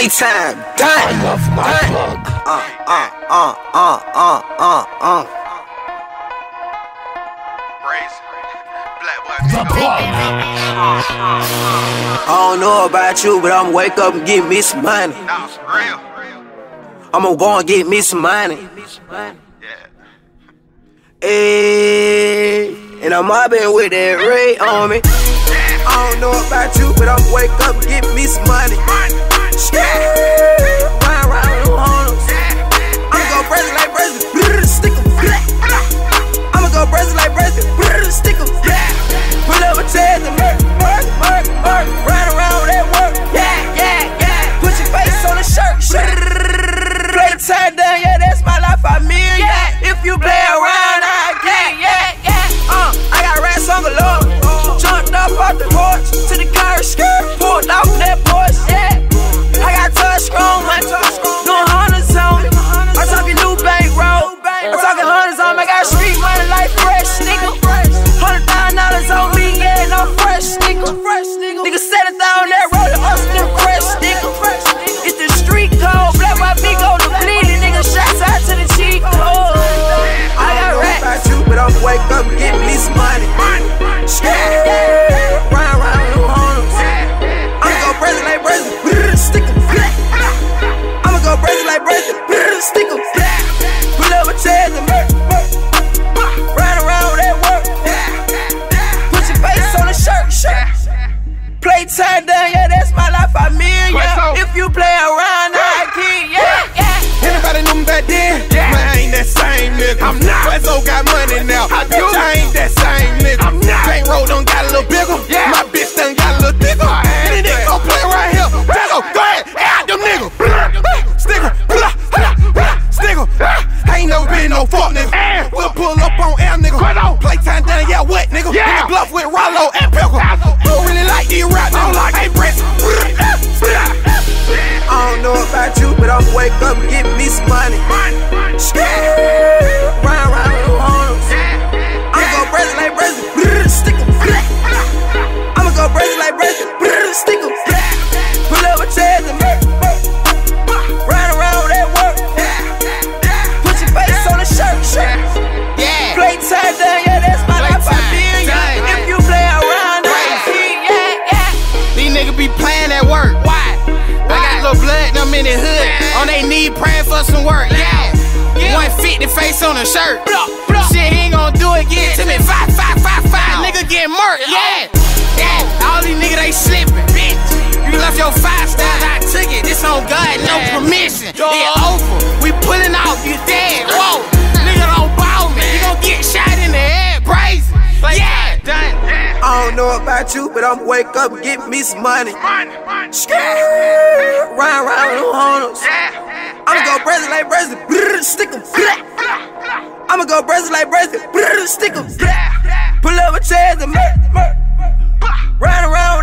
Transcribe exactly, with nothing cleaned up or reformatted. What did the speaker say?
Playtime, done. I love my done. plug. Uh, uh, uh, uh, uh, uh, uh. The plug. I don't know about you, but I'ma wake up and get me some money. Nah, for real. I'ma go and get me some money. Yeah. Hey, and I'm mobbing with that Ray on me. I don't know about you, but I'ma wake up and get me some money. Ride around with them hoes. I'ma go brazen like brazen, stick 'em. I'ma go brazen like brazen, stick 'em. Pull up a chairs and murk, murk, murk, murk. Ride around with that work, yeah, yeah, yeah. Put your face on the shirt, play the time down, yeah, that's my life, I mean, yeah. If you play around, I get, yeah, yeah. Uh, I got rats on galore. Jumped up off the porch to the car skirt, pulled off that Porsche, yeah. I got touch strong, man, doing hundreds on me. I'm talking new bankroll, I'm talking hundreds on me. I got street money like fresh, nigga. Hundred thousand dollars on me, yeah, no fresh, nigga. Nigga set it down there, roll it up, still fresh, nigga. It's the street code, black white big go to bleeding, nigga. Shots out to the cheek code. I got rats. About you, but I'ma wake up and get me some money. Yeah, round round with them hoes. I'ma go brazen like brazen, stick 'em. I'ma go brazen like brazen, stick 'em. Pull up a chairs and murk, murk. Ride around with that work. Put your face on the shirt, shirt. Playtime down, yeah, that's my life, I mean, yeah. If you play around, I can, yeah, yeah. Anybody knew me back then? Yeah. Man, I ain't that same nigga. I'm not. Weszo got money now. I do. Bitch, I ain't that same nigga. I'm not. Bankroll done got a little bigger. Yeah. My bitch done got a little thicker. Any nigga gon' play right here. Weszo, go ahead, add them niggas. Sticker, sticker. I ain't never been no fuck nigga. We'll pull up on air nigga. Playtime down, yeah, wet nigga. Yeah. In the bluff with Rollo and Pickle. Don't really like these rap niggas. don't like Hey, Brett. I don't know about you, but I'ma wake up and get me some money. Round round with them hoes. I'ma go brazen like brazen, stick 'em. I'ma go brazen like brazen, stick 'em. Pull up a chairs and murk, murk. Ride around with that work. Put your face on the shirt, shirt. Yeah. Playtime down, yeah, that's my life, I feel, yeah. If you play around, I see, yeah, yeah. These niggas be playing at work. Why? I got little blood in them in the hood. On they knee praying for some work. Yeah. one fifty face on a shirt. Shit, he ain't gon' do it again. To me, five, five, five, five. Nigga get murked. Yeah. Yeah. All these niggas, they slipping. Bitch. You left your five stars, I took it. This on God, no permission. It over. We pulling off, you dead. Whoa. Nigga don't ball me. You gon' get shot in the head. Brazen. Yeah. Done. I don't know about you, but I'ma wake up and get me some money. Ride around with them hoes. I'ma go brazen like brazen, stick 'em. I'ma go brazen like brazen, stick 'em. Pull up a chairs and murk, murk. Ride around